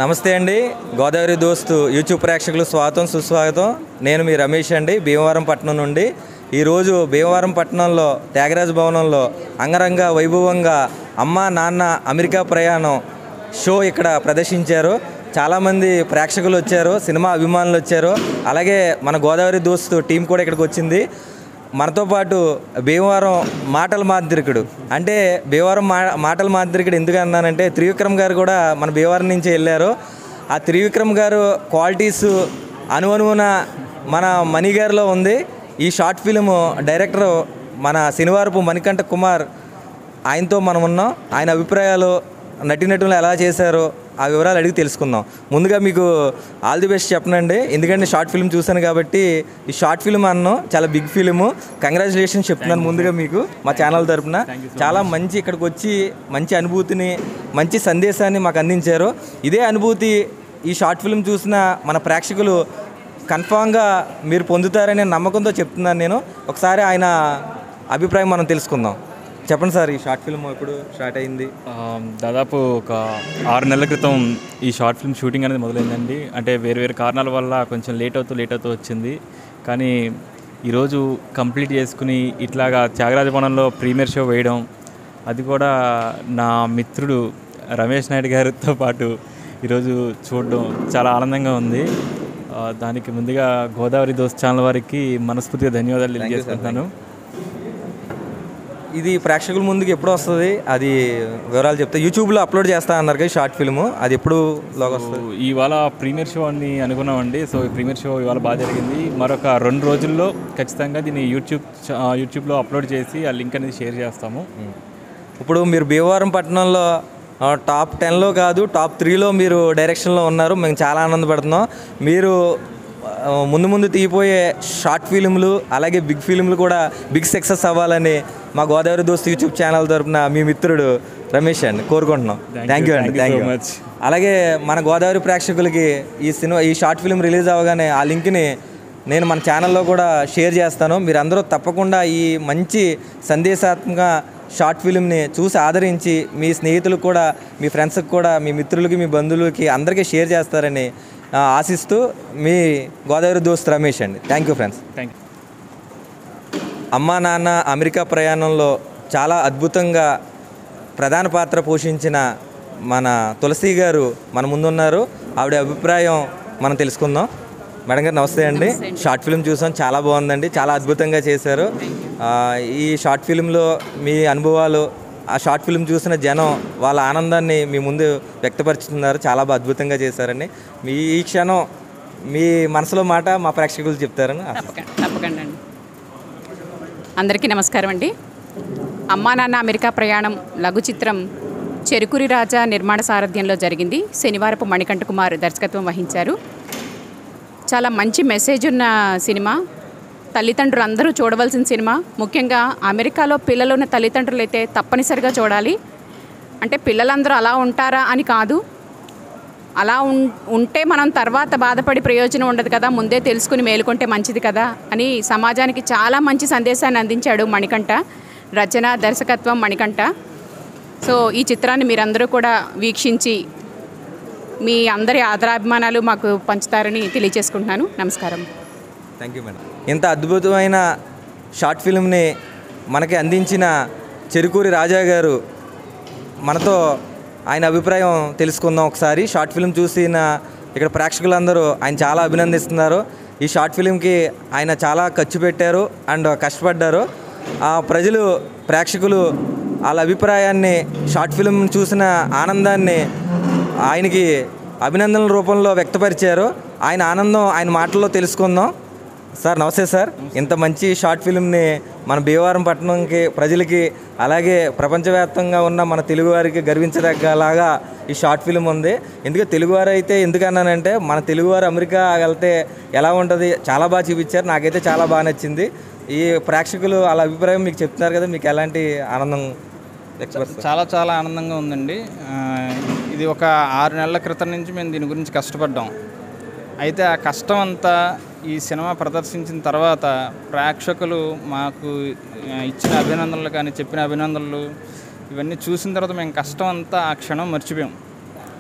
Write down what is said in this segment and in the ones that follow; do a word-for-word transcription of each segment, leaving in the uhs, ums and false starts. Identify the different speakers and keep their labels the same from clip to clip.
Speaker 1: నమస్తే అండి. గోదావరి దోస్తు యూట్యూబ్ ప్రేక్షకులు స్వాగతం సుస్వాగతం. నేను మీ రమేష్ అండి, భీమవరం పట్టణం నుండి. ఈరోజు భీమవరం పట్టణంలో త్యాగరాజ భవనంలో అంగరంగ వైభవంగా అమ్మ నాన్న అమెరికా ప్రయాణం షో ఇక్కడ ప్రదర్శించారు. చాలామంది ప్రేక్షకులు వచ్చారు, సినిమా అభిమానులు వచ్చారు. అలాగే మన గోదావరి దోస్తు టీం కూడా ఇక్కడికి వచ్చింది. మనతో పాటు భీమవరం మాటల మాంత్రికుడు, అంటే భీమవరం మా మాటల మాంత్రికుడు ఎందుకు అన్నానంటే త్రివిక్రమ్ గారు కూడా మన భీమవరం నుంచి వెళ్ళారు. ఆ త్రివిక్రమ్ గారు క్వాలిటీస్ అనువనువున మన మణి గారిలో ఉంది. ఈ షార్ట్ ఫిలిం డైరెక్టర్ మన శనివారపు మణికంఠ కుమార్, ఆయనతో మనం ఉన్నాం. ఆయన అభిప్రాయాలు, నటీనటులు ఎలా చేశారో ఆ వివరాలు అడిగి తెలుసుకుందాం. ముందుగా మీకు ఆల్ ది బెస్ట్ చెప్పనండి, ఎందుకంటే షార్ట్ ఫిల్మ్ చూశాను కాబట్టి. ఈ షార్ట్ ఫిల్మ్ అన్నాం, చాలా బిగ్ ఫిలిము. కంగ్రాచులేషన్స్ చెప్తున్నాను ముందుగా మీకు మా ఛానల్ తరపున. చాలా మంచి ఇక్కడికి వచ్చి మంచి అనుభూతిని, మంచి సందేశాన్ని మాకు అందించారు. ఇదే అనుభూతి ఈ షార్ట్ ఫిల్మ్ చూసిన మన ప్రేక్షకులు కన్ఫామ్గా మీరు పొందుతారనే నమ్మకంతో చెప్తున్నాను నేను. ఒకసారి ఆయన అభిప్రాయం మనం తెలుసుకుందాం. చెప్పండి సార్, ఈ షార్ట్ ఫిల్మ్ ఎప్పుడు స్టార్ట్ అయింది?
Speaker 2: దాదాపు ఒక ఆరు నెలల క్రితం ఈ షార్ట్ ఫిల్మ్ షూటింగ్ అనేది మొదలైందండి. అంటే వేరు వేరు కారణాల వల్ల కొంచెం లేట్ అవుతూ లేట్ అవుతూ వచ్చింది. కానీ ఈరోజు కంప్లీట్ చేసుకుని ఇట్లాగా త్యాగరాజ భవనంలో ప్రీమియర్ షో వేయడం, అది కూడా నా మిత్రుడు రమేష్ నాయుడు గారితో పాటు ఈరోజు చూడడం చాలా ఆనందంగా ఉంది. దానికి ముందుగా గోదావరి దోస్త్ ఛానల్ వారికి మనస్ఫూర్తిగా ధన్యవాదాలు తెలియజేసుకుంటున్నాను.
Speaker 1: ఇది ప్రేక్షకుల ముందుకు ఎప్పుడు వస్తుంది, అది వివరాలు చెప్తే? యూట్యూబ్లో అప్లోడ్ చేస్తా అన్నారు కదా షార్ట్ ఫిల్ము, అది ఎప్పుడు లాగా వస్తుంది?
Speaker 2: ఇవాళ ప్రీమియర్ షో అని అనుకున్నామండి. సో ఈ ప్రీమియర్ షో ఇవాళ బాగా జరిగింది. మరొక రెండు రోజుల్లో ఖచ్చితంగా దీన్ని యూట్యూబ్ యూట్యూబ్లో అప్లోడ్ చేసి ఆ లింక్ అనేది షేర్ చేస్తాము.
Speaker 1: ఇప్పుడు మీరు భీమవరం పట్టణంలో టాప్ టెన్లో కాదు టాప్ త్రీలో మీరు డైరెక్షన్లో ఉన్నారు. మేము చాలా ఆనందపడుతున్నాం. మీరు ముందు ముందు తీయపోయే షార్ట్ ఫిల్మ్లు అలాగే బిగ్ ఫిల్మ్లు కూడా బిగ్ సక్సెస్ అవ్వాలని మా గోదావరి దోస్త్ యూట్యూబ్ ఛానల్ తరపున మీ మిత్రుడు రమేష్ అండి కోరుకుంటున్నాం. థ్యాంక్ యూ అండి, థ్యాంక్ యూ మచ్. అలాగే మన గోదావరి ప్రేక్షకులకి ఈ సినిమా ఈ షార్ట్ ఫిల్మ్ రిలీజ్ అవ్వగానే ఆ లింక్ని నేను మన ఛానల్లో కూడా షేర్ చేస్తాను. మీరు అందరూ తప్పకుండా ఈ మంచి సందేశాత్మక షార్ట్ ఫిల్మ్ని చూసి ఆదరించి మీ స్నేహితులకు కూడా, మీ ఫ్రెండ్స్కి కూడా, మీ మిత్రులకి, మీ బంధువులకి అందరికీ షేర్ చేస్తారని ఆశిస్తూ మీ గోదావరి దోస్త్ రమేష్ అండి. Thank you friends.
Speaker 2: Thank you.
Speaker 1: అమ్మా నాన్న అమెరికా ప్రయాణంలో చాలా అద్భుతంగా ప్రధాన పాత్ర పోషించిన మన తులసి గారు మన ముందున్నారు. ఆవిడ అభిప్రాయం మనం తెలుసుకుందాం. మేడం గారు నమస్తే అండి. షార్ట్ ఫిల్మ్ చూసాం, చాలా బాగుందండి, చాలా అద్భుతంగా చేశారు. ఈ షార్ట్ ఫిల్మ్లో మీ అనుభవాలు, ఆ షార్ట్ ఫిల్మ్ చూసిన జనం వాళ్ళ ఆనందాన్ని మీ ముందు వ్యక్తపరుచుతున్నారు. చాలా బాగా అద్భుతంగా చేశారండి. మీ ఈ క్షణం మీ మనసులో మాట మా ప్రేక్షకులు చెప్తారని.
Speaker 3: తప్పకుండా అండి. అందరికీ నమస్కారం అండి. అమ్మా నాన్న అమెరికా ప్రయాణం లఘు చిత్రం చెరుకురి రాజా నిర్మాణ సారథ్యంలో జరిగింది. శనివారపు మణికంఠ కుమార్ దర్శకత్వం వహించారు. చాలా మంచి మెసేజ్ ఉన్న సినిమా, తల్లిదండ్రులు అందరూ చూడవలసిన సినిమా. ముఖ్యంగా అమెరికాలో పిల్లలు ఉన్న తల్లిదండ్రులు అయితే తప్పనిసరిగా చూడాలి. అంటే పిల్లలందరూ అలా ఉంటారా అని కాదు, అలా ఉంటే మనం తర్వాత బాధపడి ప్రయోజనం ఉండదు కదా, ముందే తెలుసుకుని మేలుకుంటే మంచిది కదా అని సమాజానికి చాలా మంచి సందేశాన్ని అందించాడు మణికంఠ. రచన, దర్శకత్వం మణికంఠ. సో ఈ చిత్రాన్ని మీరందరూ కూడా వీక్షించి మీ అందరి ఆదరాభిమానాలు మాకు పంచుతారని తెలియజేసుకుంటున్నాను. నమస్కారం.
Speaker 1: Thank you madam. ఇంత అద్భుతమైన షార్ట్ ఫిల్మ్ని మనకి అందించిన చెరుకూరి రాజా గారు మనతో ఆయన అభిప్రాయం తెలుసుకుందాం ఒకసారి. షార్ట్ ఫిల్మ్ చూసిన ఇక్కడ ప్రేక్షకులందరూ ఆయన చాలా అభినందిస్తున్నారు. ఈ షార్ట్ ఫిల్మ్కి ఆయన చాలా ఖర్చు పెట్టారు అండ్ కష్టపడ్డారు. ప్రజలు, ప్రేక్షకులు వాళ్ళ అభిప్రాయాన్ని, షార్ట్ ఫిల్మ్ చూసిన ఆనందాన్ని ఆయనకి అభినందనల రూపంలో వ్యక్తపరిచారు. ఆయన ఆనందం ఆయన మాటల్లో తెలుసుకుందాం. సార్ నమస్తే సార్. ఇంత మంచి షార్ట్ ఫిల్మ్ని మన భీమవరం పట్టణంకి, ప్రజలకి, అలాగే ప్రపంచవ్యాప్తంగా ఉన్న మన తెలుగువారికి గర్వించదగ్గలాగా ఈ షార్ట్ ఫిల్మ్ ఉంది. ఎందుకంటే తెలుగువారు అయితే ఎందుకన్నానంటే మన తెలుగువారు అమెరికా వెళ్తే ఎలా ఉంటుంది చాలా బాగా చూపించారు. నాకైతే చాలా బాగా నచ్చింది. ఈ ప్రేక్షకులు వాళ్ళ అభిప్రాయం మీకు చెప్తున్నారు కదా, మీకు ఎలాంటి ఆనందం?
Speaker 4: చాలా చాలా ఆనందంగా ఉందండి. ఇది ఒక ఆరు నెలల క్రితం నుంచి మేము దీని గురించి కష్టపడ్డాం. అయితే ఆ కష్టం అంతా ఈ సినిమా ప్రదర్శించిన తర్వాత ప్రేక్షకులు మాకు ఇచ్చిన అభినందనలు కానీ, చెప్పిన అభినందనలు ఇవన్నీ చూసిన తర్వాత మేము కష్టం అంతా ఆ క్షణం మర్చిపోయాం.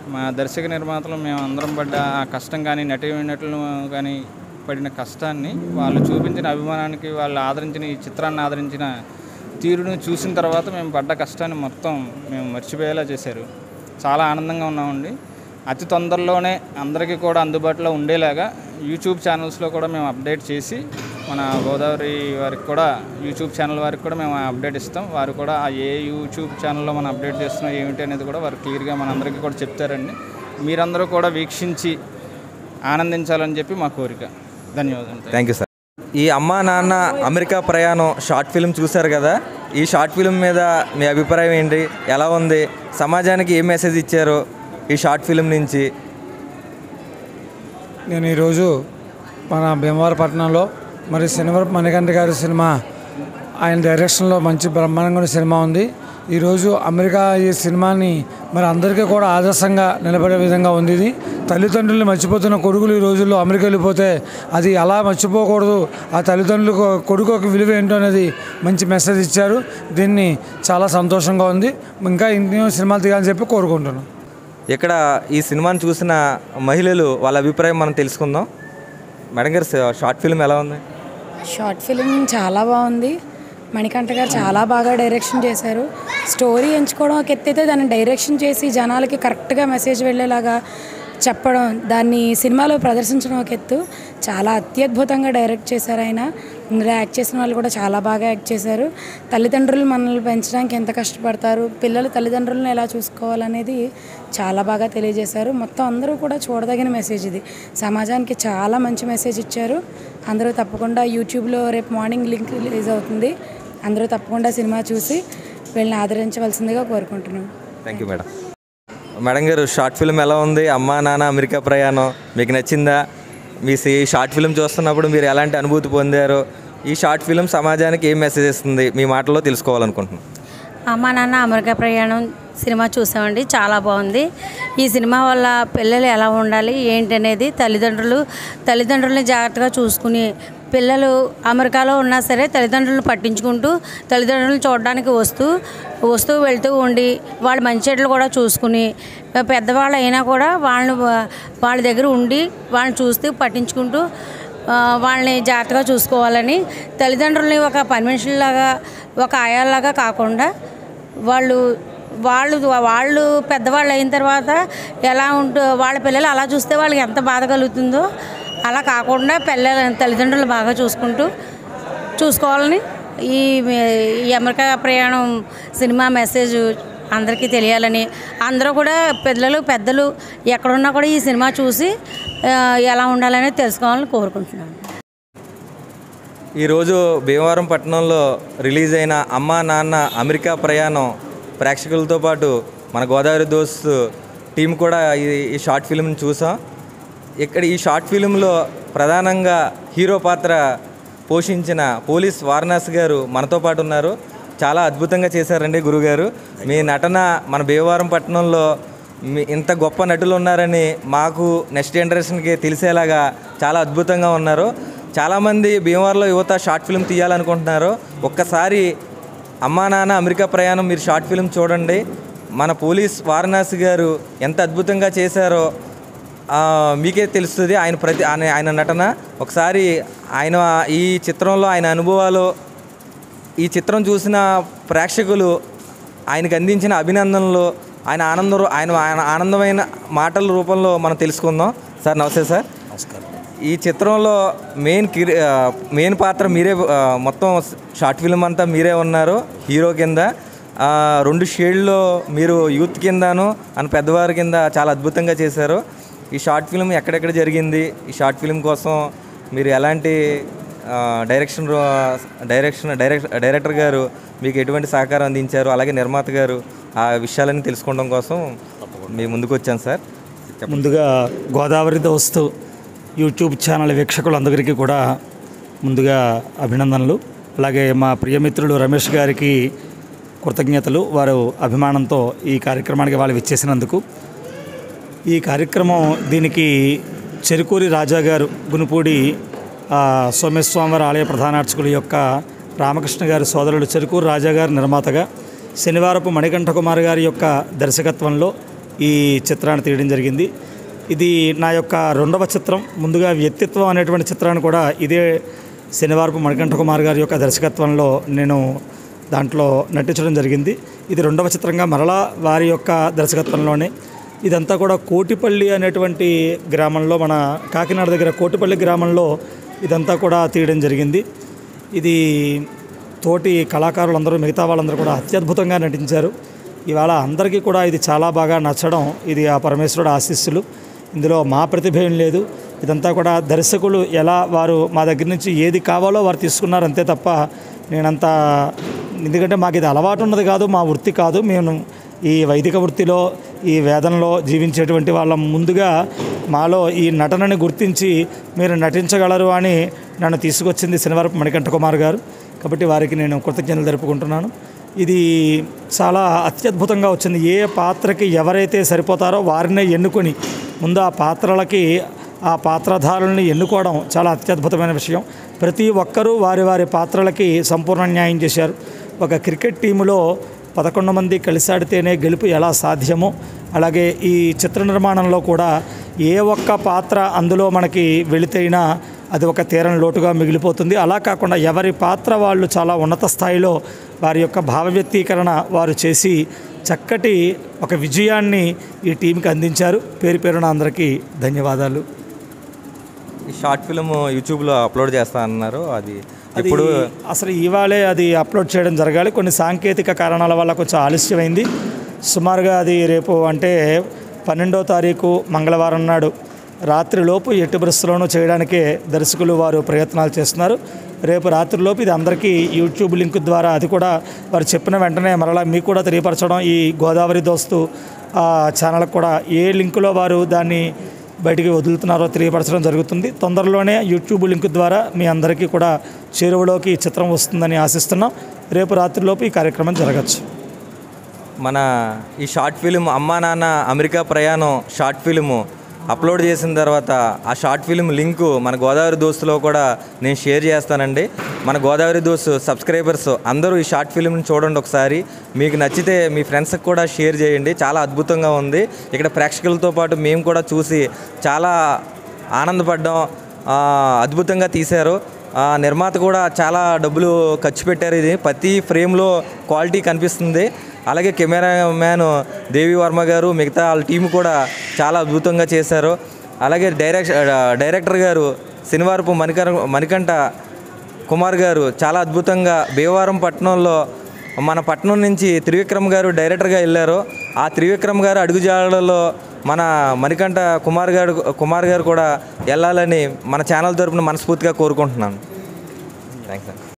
Speaker 4: మా దర్శక నిర్మాతలు మేము అందరం పడ్డ ఆ కష్టం కానీ నటీనటులు కానీ పడిన కష్టాన్ని వాళ్ళు చూపించిన అభిమానానికి వాళ్ళు ఆదరించిన ఈ చిత్రాన్ని ఆదరించిన తీరును చూసిన తర్వాత మేము పడ్డ కష్టాన్ని మొత్తం మేము మర్చిపోయేలా చేశారు. చాలా ఆనందంగా ఉన్నామండి. అతి తొందరలోనే అందరికీ కూడా అందుబాటులో ఉండేలాగా యూట్యూబ్ ఛానల్స్లో కూడా మేము అప్డేట్ చేసి మన గోదావరి వారికి కూడా యూట్యూబ్ ఛానల్ వారికి కూడా మేము అప్డేట్ ఇస్తాం. వారు కూడా ఆ ఏ యూట్యూబ్ ఛానల్లో మనం అప్డేట్ చేస్తున్నాం ఏమిటి అనేది కూడా వారు క్లియర్గా మనందరికీ కూడా చెప్తారండి. మీరందరూ కూడా వీక్షించి ఆనందించాలని చెప్పి మా కోరిక. ధన్యవాదాలు.
Speaker 1: Thank you sir. ఈ అమ్మా నాన్న అమెరికా ప్రయాణం షార్ట్ ఫిల్మ్ చూశారు కదా, ఈ షార్ట్ ఫిల్మ్ మీద మీ అభిప్రాయం ఏంటి? ఎలా ఉంది? సమాజానికి ఏం మెసేజ్ ఇచ్చారు ఈ షార్ట్ ఫిల్మ్ నుంచి?
Speaker 5: నేను ఈరోజు మన భీమవరపట్నంలో మరి శనివారపు మణికంఠ గారి సినిమా, ఆయన డైరెక్షన్లో మంచి బ్రహ్మాండంగా సినిమా ఉంది. ఈరోజు అమెరికా ఈ సినిమాని మరి అందరికీ కూడా ఆదర్శంగా నిలబడే విధంగా ఉంది. ఇది తల్లిదండ్రులు మర్చిపోతున్న కొడుకులు ఈ రోజుల్లో అమెరికా వెళ్ళిపోతే అది అలా మర్చిపోకూడదు, ఆ తల్లిదండ్రులకు కొడుకు ఒక విలువ ఏంటో అనేది మంచి మెసేజ్ ఇచ్చారు. దీన్ని చాలా సంతోషంగా ఉంది. ఇంకా ఇంకేం సినిమాలు తీయాలని చెప్పి కోరుకుంటున్నాను.
Speaker 1: ఇక్కడ ఈ సినిమాని చూసిన మహిళలు వాళ్ళ అభిప్రాయం మనం తెలుసుకుందాం. మేడం గారు, షార్ట్ ఫిల్మ్ ఎలా ఉంది?
Speaker 6: షార్ట్ ఫిల్మ్ చాలా బాగుంది. మణికంఠ గారు చాలా బాగా డైరెక్షన్ చేశారు. స్టోరీ ఎంచుకోవడం ఒక ఎత్తైతే దాన్ని డైరెక్షన్ చేసి జనాలకి కరెక్ట్గా మెసేజ్ వెళ్ళేలాగా చెప్పడం, దాన్ని సినిమాలో ప్రదర్శించడం ఒక ఎత్తు. చాలా అత్యద్భుతంగా డైరెక్ట్ చేశారు ఆయన. ఇందులో యాక్ట్ చేసిన వాళ్ళు కూడా చాలా బాగా యాక్ట్ చేశారు. తల్లిదండ్రులు మనల్ని పెంచడానికి ఎంత కష్టపడతారు, పిల్లలు తల్లిదండ్రులను ఎలా చూసుకోవాలనేది చాలా బాగా తెలియజేశారు. మొత్తం అందరూ కూడా చూడదగిన మెసేజ్ ఇది. సమాజానికి చాలా మంచి మెసేజ్ ఇచ్చారు. అందరూ తప్పకుండా యూట్యూబ్లో రేపు మార్నింగ్ లింక్ రిలీజ్ అవుతుంది. అందరూ తప్పకుండా సినిమా చూసి వీళ్ళని ఆదరించవలసిందిగా కోరుకుంటున్నాం.
Speaker 1: Thank you madam. మేడం గారు, షార్ట్ ఫిల్మ్ ఎలా ఉంది? అమ్మా నాన్న అమెరికా ప్రయాణం మీకు నచ్చిందా? మీ షార్ట్ ఫిల్మ్ చూస్తున్నప్పుడు మీరు ఎలాంటి అనుభూతి పొందారు? ఈ షార్ట్ ఫిల్మ్ సమాజానికి ఏం మెసేజ్ ఇస్తుంది మీ మాటల్లో తెలుసుకోవాలనుకుంటున్నాను.
Speaker 7: అమ్మా నాన్న అమెరికా ప్రయాణం సినిమా చూసామండి. చాలా బాగుంది. ఈ సినిమా వల్ల పిల్లలు ఎలా ఉండాలి ఏంటి అనేది తల్లిదండ్రులు తల్లిదండ్రులని జాగ్రత్తగా చూసుకుని, పిల్లలు అమెరికాలో ఉన్నా సరే తల్లిదండ్రులను పట్టించుకుంటూ తల్లిదండ్రులను చూడడానికి వస్తూ వస్తూ వెళ్తూ ఉండి వాళ్ళ మంచి చెడ్లు కూడా చూసుకుని, పెద్దవాళ్ళు అయినా కూడా వాళ్ళని వాళ్ళ దగ్గర ఉండి వాళ్ళని చూస్తూ పట్టించుకుంటూ వాళ్ళని జాగ్రత్తగా చూసుకోవాలని, తల్లిదండ్రులని ఒక పని మనుషుల్లాగా ఒక ఆయాల్లాగా కాకుండా వాళ్ళు వాళ్ళు వాళ్ళు పెద్దవాళ్ళు అయిన తర్వాత ఎలా ఉంటూ వాళ్ళ పిల్లలు అలా చూస్తే వాళ్ళకి ఎంత బాధ కలుగుతుందో అలా కాకుండా పిల్లల తల్లిదండ్రులు బాగా చూసుకుంటూ చూసుకోవాలని ఈ ఈ అమెరికా ప్రయాణం సినిమా మెసేజ్ అందరికీ తెలియాలని, అందరూ కూడా పిల్లలు పెద్దలు ఎక్కడున్నా కూడా ఈ సినిమా చూసి ఎలా ఉండాలని తెలుసుకోవాలని కోరుకుంటున్నాను.
Speaker 1: ఈరోజు భీమవరం పట్టణంలో రిలీజ్ అయిన అమ్మా నాన్న అమెరికా ప్రయాణం ప్రేక్షకులతో పాటు మన గోదావరి దోస్త్ టీం కూడా ఈ షార్ట్ ఫిల్మ్ని చూసాం. ఇక్కడ ఈ షార్ట్ ఫిల్మ్లో ప్రధానంగా హీరో పాత్ర పోషించిన పోలీస్ వారణాసి గారు మనతో పాటు ఉన్నారు. చాలా అద్భుతంగా చేశారండి గురుగారు. మీ నటన మన భీమవరం పట్టణంలో మీ ఇంత గొప్ప నటులు ఉన్నారని మాకు నెక్స్ట్ జనరేషన్కి తెలిసేలాగా చాలా అద్భుతంగా ఉన్నారు. చాలామంది భీమవరంలో యువత షార్ట్ ఫిల్మ్ తీయాలనుకుంటున్నారు. ఒక్కసారి అమ్మా నాన్న అమెరికా ప్రయాణం మీరు షార్ట్ ఫిల్మ్ చూడండి. మన పోలీస్ వారణాసి గారు ఎంత అద్భుతంగా చేశారో మీకే తెలుస్తుంది. ఆయన ప్రతి ఆయన ఆయన నటన ఒకసారి ఆయన ఈ చిత్రంలో ఆయన అనుభవాలు, ఈ చిత్రం చూసిన ప్రేక్షకులు ఆయనకు అందించిన అభినందనలు, ఆయన ఆనందం ఆయన ఆయన ఆనందమైన మాటల రూపంలో మనం తెలుసుకుందాం. సార్ నమస్తే సార్.
Speaker 8: నమస్కారం.
Speaker 1: ఈ చిత్రంలో మెయిన్ కిరి మెయిన్ పాత్ర మీరే, మొత్తం షార్ట్ ఫిల్మ్ అంతా మీరే ఉన్నారు హీరో కింద. రెండు షేడ్లో మీరు యూత్ కిందను అని పెద్దవారి కింద చాలా అద్భుతంగా చేశారు. ఈ షార్ట్ ఫిల్మ్ ఎక్కడెక్కడ జరిగింది? ఈ షార్ట్ ఫిల్మ్ కోసం మీరు ఎలాంటి డైరెక్షన్ డైరెక్షన్ డైరెక్ట్ డైరెక్టర్ గారు మీకు ఎటువంటి సహకారం అందించారు, అలాగే నిర్మాత గారు, ఆ విషయాలన్నీ తెలుసుకోవడం కోసం మీ ముందుకు వచ్చాను సార్.
Speaker 8: ముందుగా గోదావరి దోస్తు యూట్యూబ్ ఛానల్ వీక్షకులందరికీ కూడా ముందుగా అభినందనలు. అలాగే మా ప్రియమిత్రులు రమేష్ గారికి కృతజ్ఞతలు. వారు అభిమానంతో ఈ కార్యక్రమానికి వాళ్ళు విచ్చేసినందుకు. ఈ కార్యక్రమం దీనికి చెరుకూరి రాజా గారు, గునుపూడి సోమేశ్వరవారి ఆలయ ప్రధానార్చకుల యొక్క రామకృష్ణ గారి సోదరుడు చెరుకూరి రాజా గారు నిర్మాతగా, శనివారపు మణికంఠ కుమార్ గారి యొక్క దర్శకత్వంలో ఈ చిత్రాన్ని తీయడం జరిగింది. ఇది నా యొక్క రెండవ చిత్రం. ముందుగా వ్యక్తిత్వం అనేటువంటి చిత్రాన్ని కూడా ఇదే శనివారపు మణికంఠ కుమార్ గారి యొక్క దర్శకత్వంలో నేను దాంట్లో నటించడం జరిగింది. ఇది రెండవ చిత్రంగా మరలా వారి యొక్క దర్శకత్వంలోనే. ఇదంతా కూడా కోటిపల్లి అనేటువంటి గ్రామంలో, మన కాకినాడ దగ్గర కోటిపల్లి గ్రామంలో ఇదంతా కూడా తీయడం జరిగింది. ఇది తోటి కళాకారులందరూ, మిగతా వాళ్ళందరూ కూడా అత్యద్భుతంగా నటించారు. ఇవాళ అందరికీ కూడా ఇది చాలా బాగా నచ్చడం ఇది ఆ పరమేశ్వరుడు ఆశీస్సులు. ఇందులో మా ప్రతిభ ఏం లేదు. ఇదంతా కూడా దర్శకులు ఎలా వారు మా దగ్గర నుంచి ఏది కావాలో వారు తీసుకున్నారు అంతే తప్ప నేనంత, ఎందుకంటే మాకు ఇది అలవాటు ఉన్నది కాదు, మా వృత్తి కాదు. మేము ఈ వైదిక వృత్తిలో, ఈ వేదంలో జీవించేటువంటి వాళ్ళం. ముందుగా మాలో ఈ నటనని గుర్తించి మీరు నటించగలరు అని నన్ను తీసుకొచ్చింది శనివారపు మణికంఠ కుమార్ గారు. కాబట్టి వారికి నేను కృతజ్ఞతలు జరుపుకుంటున్నాను. ఇది చాలా అత్యద్భుతంగా వచ్చింది. ఏ పాత్రకి ఎవరైతే సరిపోతారో వారినే ఎన్నుకొని ముందు ఆ పాత్రలకి ఆ పాత్రధారుల్ని ఎన్నుకోవడం చాలా అత్యద్భుతమైన విషయం. ప్రతి ఒక్కరూ వారి వారి పాత్రలకి సంపూర్ణ న్యాయం చేశారు. ఒక క్రికెట్ టీములో పదకొండు మంది కలిసి ఆడితేనే గెలుపు ఎలా సాధ్యమో, అలాగే ఈ చిత్ర నిర్మాణంలో కూడా ఏ ఒక్క పాత్ర అందులో మనకి వెళితేనా అది ఒక తీరని లోటుగా మిగిలిపోతుంది. అలా కాకుండా ఎవరి పాత్ర వాళ్ళు చాలా ఉన్నత స్థాయిలో వారి యొక్క భావ వ్యక్తీకరణ వారు చేసి చక్కటి ఒక విజయాన్ని ఈ టీంకి అందించారు. పేరు పేరున అందరికీ ధన్యవాదాలు.
Speaker 1: ఈ షార్ట్ ఫిల్మ్ యూట్యూబ్లో అప్లోడ్ చేస్తా అన్నారు. అది
Speaker 8: అది
Speaker 1: ఇప్పుడు
Speaker 8: అసలు ఇవాళే అది అప్లోడ్ చేయడం జరగాలి. కొన్ని సాంకేతిక కారణాల వల్ల కొంచెం ఆలస్యమైంది. సుమారుగా అది రేపు అంటే పన్నెండో తారీఖు మంగళవారం నాడు రాత్రిలోపు ఎట్టి పరిస్థితుల్లోనూ చేయడానికే దర్శకులు వారు ప్రయత్నాలు చేస్తున్నారు. రేపు రాత్రిలోపు ఇది అందరికీ యూట్యూబ్ లింక్ ద్వారా, అది కూడా వారు చెప్పిన వెంటనే మరలా మీకు కూడా తెలియపరచడం, ఈ గోదావరి దోస్తు ఛానల్కి కూడా ఏ లింకులో వారు దాన్ని బయటికి వదులుతున్నారో తెలియపరచడం జరుగుతుంది. తొందరలోనే యూట్యూబ్ లింక్ ద్వారా మీ అందరికీ కూడా చేరువలోకి ఈ చిత్రం వస్తుందని ఆశిస్తున్నాం. రేపు రాత్రిలోపు ఈ కార్యక్రమం జరగచ్చు.
Speaker 1: మన ఈ షార్ట్ ఫిలిం అమ్మా నాన్న అమెరికా ప్రయాణం షార్ట్ ఫిలిము అప్లోడ్ చేసిన తర్వాత ఆ షార్ట్ ఫిలిం లింకు మన గోదావరి దోస్తులో కూడా నేను షేర్ చేస్తానండి. మన గోదావరి దోస్తు సబ్స్క్రైబర్స్ అందరూ ఈ షార్ట్ ఫిలింని చూడండి ఒకసారి. మీకు నచ్చితే మీ ఫ్రెండ్స్కి కూడా షేర్ చేయండి. చాలా అద్భుతంగా ఉంది. ఇక్కడ ప్రేక్షకులతో పాటు మేము కూడా చూసి చాలా ఆనందపడ్డాం. అద్భుతంగా తీశారు. నిర్మాత కూడా చాలా డబ్బులు ఖర్చు పెట్టారు. ఇది ప్రతి ఫ్రేమ్లో క్వాలిటీ కనిపిస్తుంది. అలాగే కెమెరా మ్యాన్ దేవి వర్మ గారు, మిగతా వాళ్ళ టీం కూడా చాలా అద్భుతంగా చేశారు. అలాగే డైరెక్ట్ డైరెక్టర్ గారు శనివారపు మణిక మణికంఠ కుమార్ గారు చాలా అద్భుతంగా భీమవరం పట్టణంలో మన పట్టణం నుంచి త్రివిక్రమ్ గారు డైరెక్టర్గా వెళ్ళారు. ఆ త్రివిక్రమ్ గారు అడుగుజాడలలో మన మణికంఠ కుమార్ గారు కుమార్ గారు కూడా వెళ్ళాలని మన ఛానల్ తరపున మనస్ఫూర్తిగా కోరుకుంటున్నాను. థ్యాంక్స్.